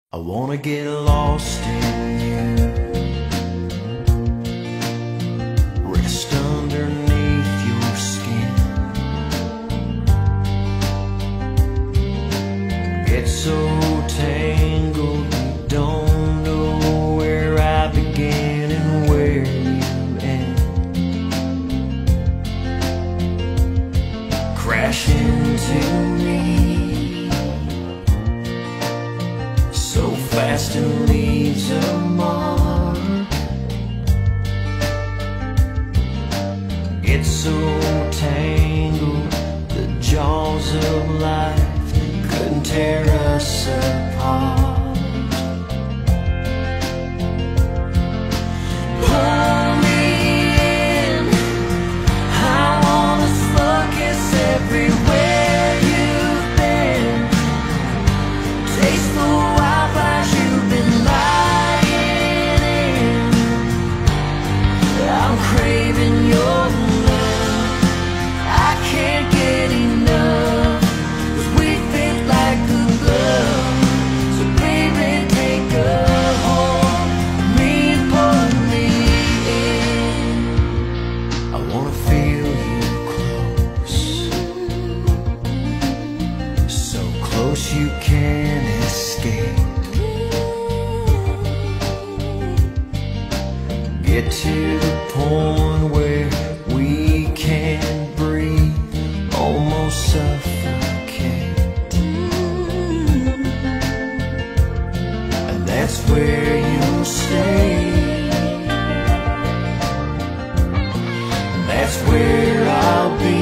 I wanna get lost in you, rest underneath your skin, get so tangled you don't know where I begin and where you end, crash into me so fast and leaves a mark. It's so tangled, the jaws of life couldn't tear us apart. Pull me in, I wanna focus everywhere you've been. Taste the wildfires you've been lying in. I'm craving your love, I can't get enough, 'cause we fit like good glove. So baby, take a hold of me and pull me in. I wanna feel you close, so close you can't escape. Get to the point where we can't breathe, almost suffocate, and that's where you'll stay, and that's where I'll be.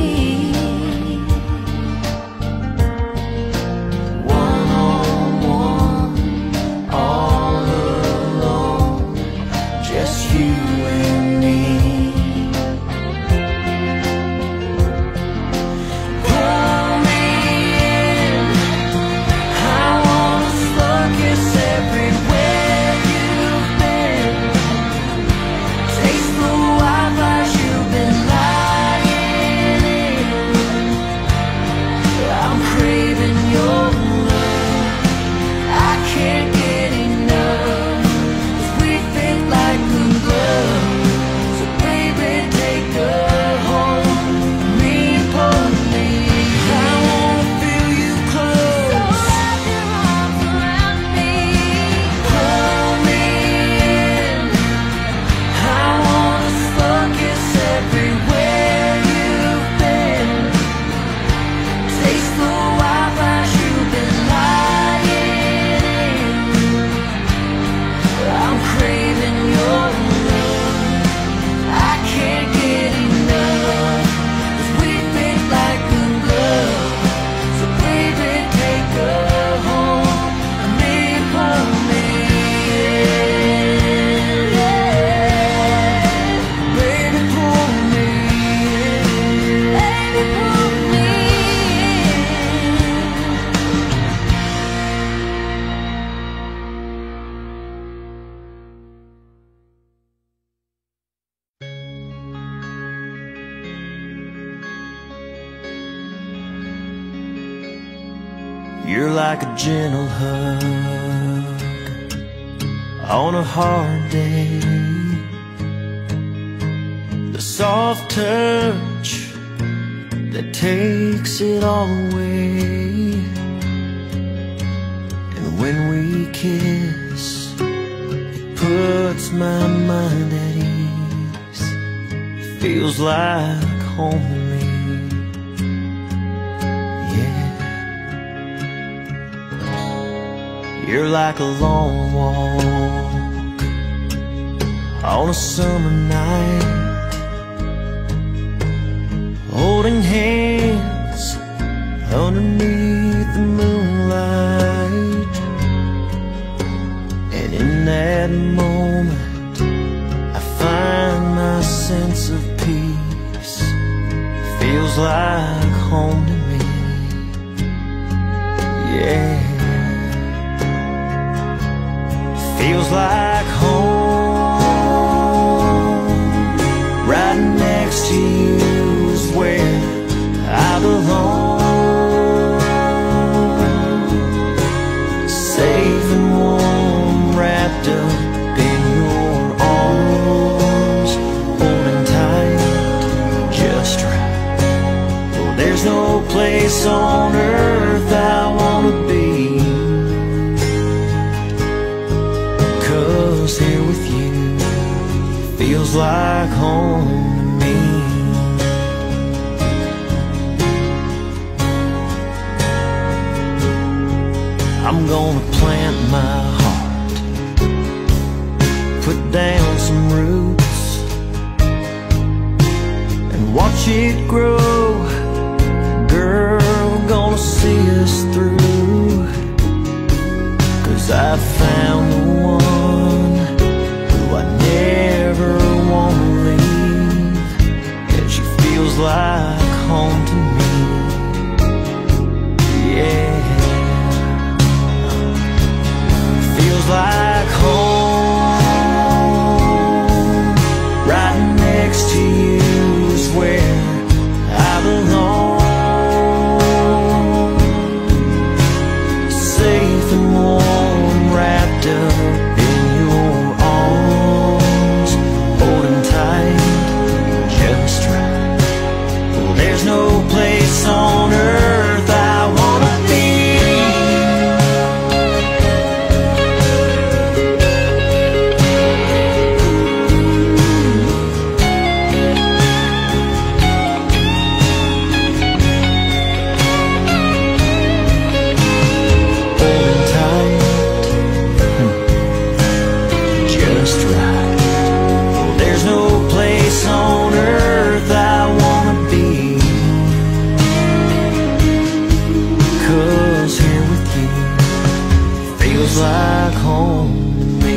You're like a gentle hug on a hard day, the soft touch that takes it all away. And when we kiss, it puts my mind at ease. It feels like home to me. You're like a long walk on a summer night, holding hands underneath the moonlight. And in that moment I find my sense of peace. Feels like home to me, yeah. Feels like home, right next to you is where I belong. Safe and feels like home to me. I'm gonna plant my heart, put down some roots, and watch it grow. Girl, we're gonna see us through, 'cause I found the one who I never wanna leave, and she feels like home to me. Yeah, feels like home. Right next to you is where I belong. Safe and warm, wrapped up in your arms, holding tight, just right. Well, there's no place on earth I wanna be. Feels like home to me.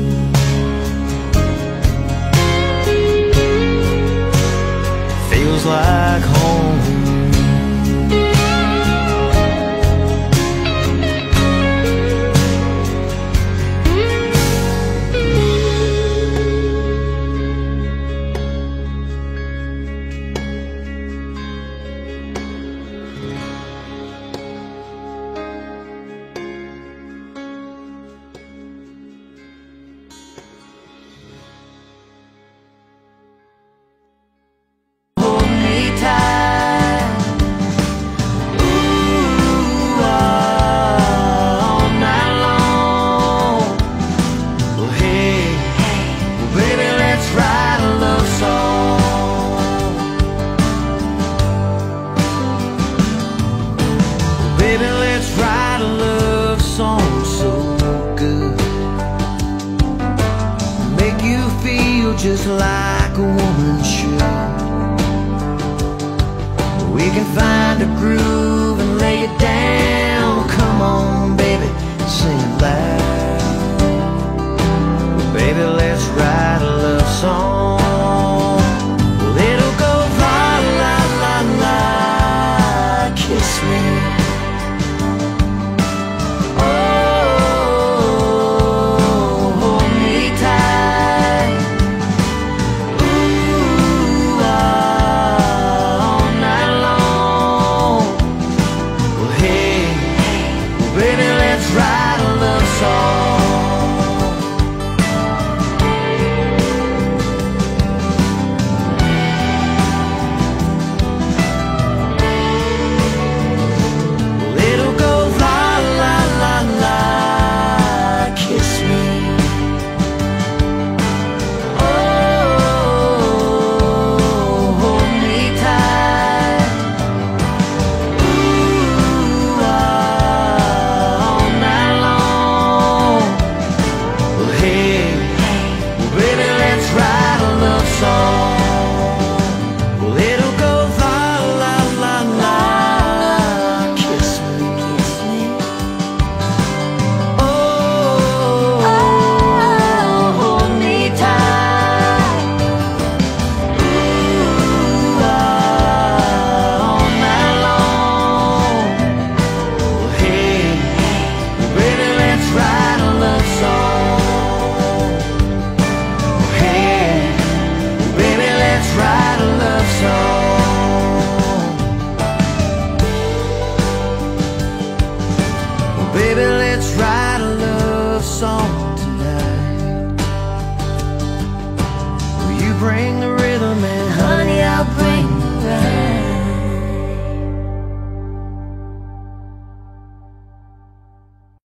Feels like home. Baby, let's write a love song so good, make you feel just like a woman should. We can find a groove and lay it down. Come on,